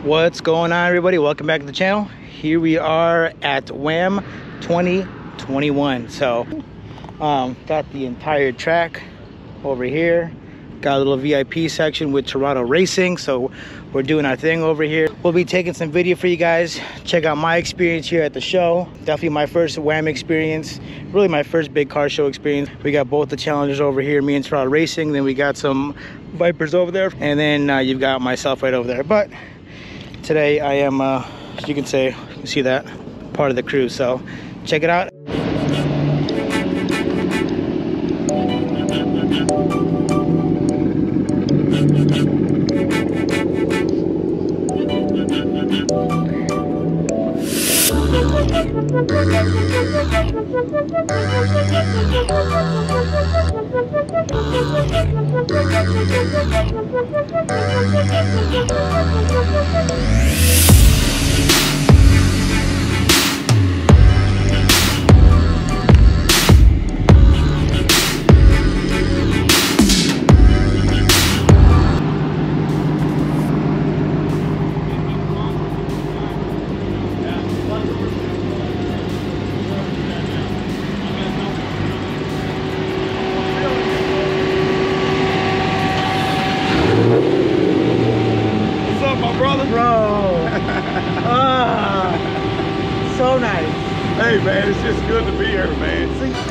What's going on, everybody? Welcome back to the channel. Here we are at WAM 2021. So got the entire track over here, got a little VIP section with Tirado Racing, so we're doing our thing over here. We'll be taking some video for you guys. Check out my experience here at the show. Definitely my first WAM experience, really my first big car show experience. We got both the challengers over here, me and Tirado Racing, then we got some Vipers over there, and then you've got myself right over there. But today I am, as you can see that, part of the crew, so check it out. So nice. Hey man, it's just good to be here, man.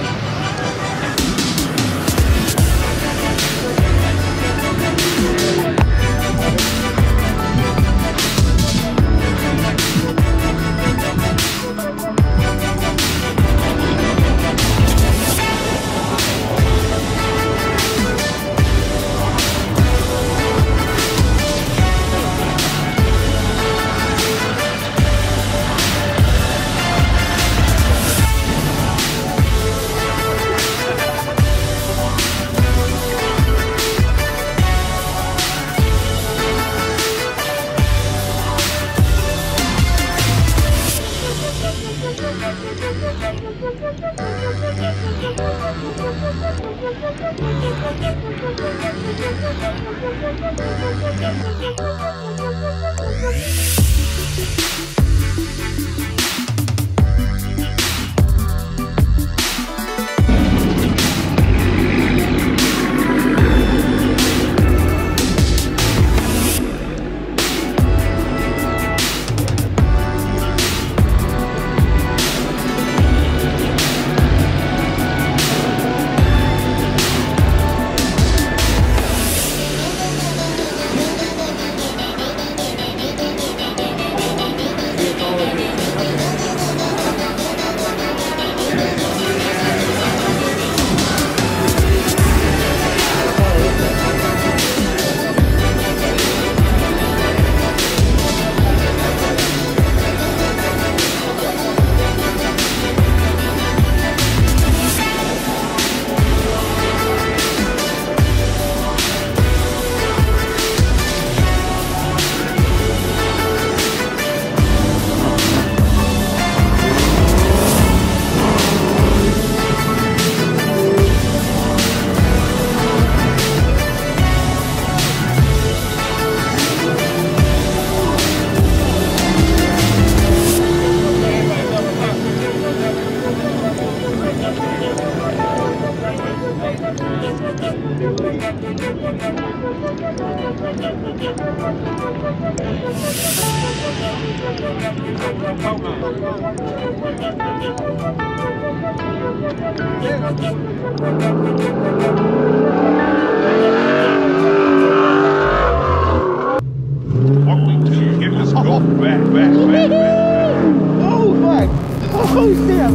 Oh fuck! Oh shit!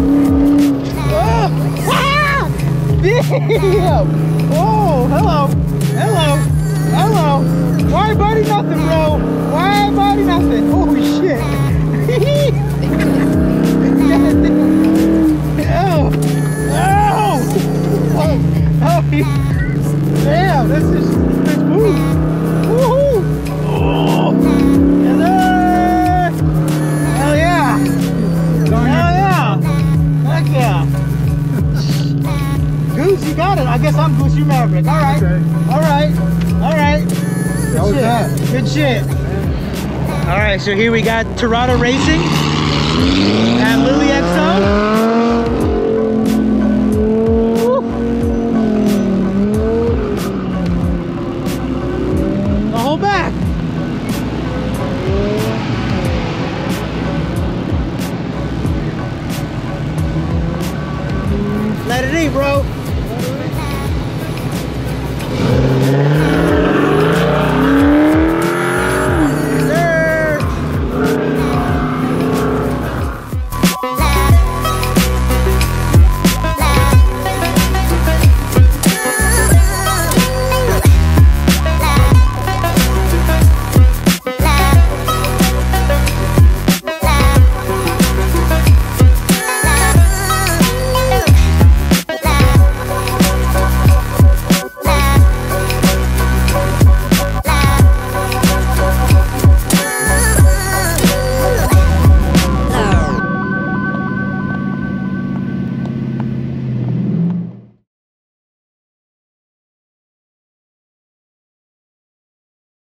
Damn! Oh, hello! Hello! Hello! Why buddy nothing, bro? Why buddy nothing? Oh shit! Oh! Oh! Oh! Damn! This is smooth! Woohoo! Oh! Hell yeah! Hell yeah! Heck yeah! Goose, you got it. I guess I'm Goose, you Maverick. Alright. Okay. Alright. Alright. Good shit. Good shit. All right, so here we got Tirado Racing and Lily XO. The whole back. Let it in, bro.